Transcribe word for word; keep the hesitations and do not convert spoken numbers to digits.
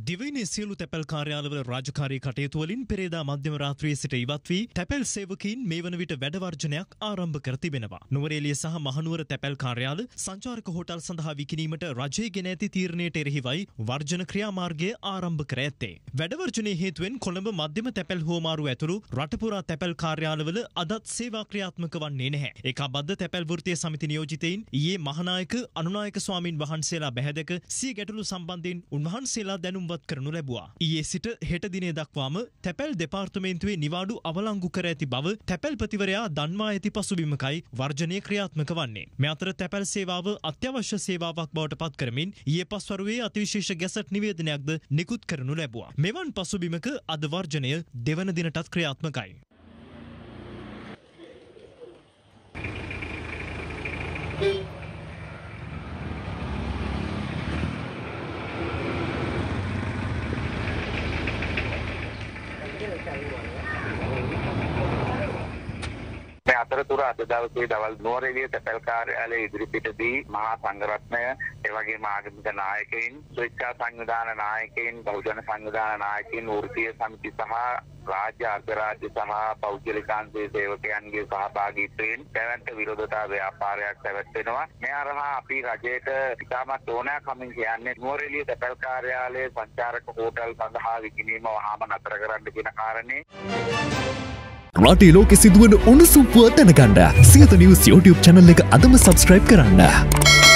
දිවයිනේ සියලු තැපැල් කාර්යාලවල රාජකාරී කටයුතු වලින් පෙරේදා මධ්‍යම රාත්‍රියේ සිට ඉවත් වී තැපැල් සේවකීන් මේ වන විට වැඩ වර්ජනයක් ආරම්භ කර තිබෙනවා. නුවරඑළිය සහ මහනුවර තැපැල් කාර්යාල සංචාරක හෝටල් සඳහා විකිණීමට රජය ගෙන ඇති තීරණයට එරෙහිවයි වර්ජන ක්‍රියාමාර්ගය ආරම්භ කර ඇත්තේ. වැඩ වර්ජනයේ හේතුවෙන් කොළඹ මධ්‍යම තැපැල් හුවමාරු ඇතුළු රට පුරා තැපැල් කාර්යාලවල අදත් සේවා ක්‍රියාත්මක වන්නේ නැහැ. ඒකාබද්ධ තැපැල් වෘත්තීය සමිති නියෝජිතයින් ඊයේ මහානායක අනුනායක ස්වාමින් වහන්සේලා බැහැදක සිය ගැටලු සම්බන්ධයෙන් උන්වහන්සේලා දැනුම් කරනු ලැබුවා. ඊයේ සිට හෙට දිනේ දක්වාම තැපැල් දෙපාර්තමේන්තුවේ නිවාඩු අවලංගු කර ඇති බව තැපැල්පතිවරයා දන්වා ඇති පසුබිමකයි වර්ජනය ක්‍රියාත්මක වන්නේ. මේ අතර තැපැල් සේවාව අත්‍යවශ්‍ය සේවාවක් බවට පත් කරමින් ඊයේ පස්වරුවේ අතිවිශේෂ ගැසට් නිවේදනයක්ද නිකුත් කරනු ලැබුවා. මෙවන් පසුබිමක අද වර්ජනය දෙවන දිනටත් ක්‍රියාත්මකයි. මේ අතරතුර අද දවසේ දවල් නුවරඑළිය තැපැල් කාර්යාලයේ ඉදිරිපිටදී මහා සංඝරත්නය, ඒ වගේම ආගමික නායකයින්, ස්වේච්ඡා සංවිධාන නායකයින්, බහුජන සංවිධාන නායකයින්, වෘත්තීය සමිති සහ රාජ්‍ය අර්ධරාජ්‍ය සහ පෞද්ගලිකාංශයේ සේවකයන්ගේ සහභාගීත්වයෙන් පැවැත්වෙන විරෝධතා ව්‍යාපාරයක් පැවැත්වෙනවා. මේ අරහා අපි රජයට ඉතාමත් ඕනෑකමින් කියන්නේ නුවරඑළිය තැපැල් කාර්යාලයේ සංචාරක හෝටල් සඳහා විකිණීම වහාම නතර කරන්න කියන කාරණේ. රටේ ලෝකෙ සිදුවන උණුසුම් පුවත් දැනගන්න සියත නිවුස් YouTube channel එක අදම subscribe කරන්න.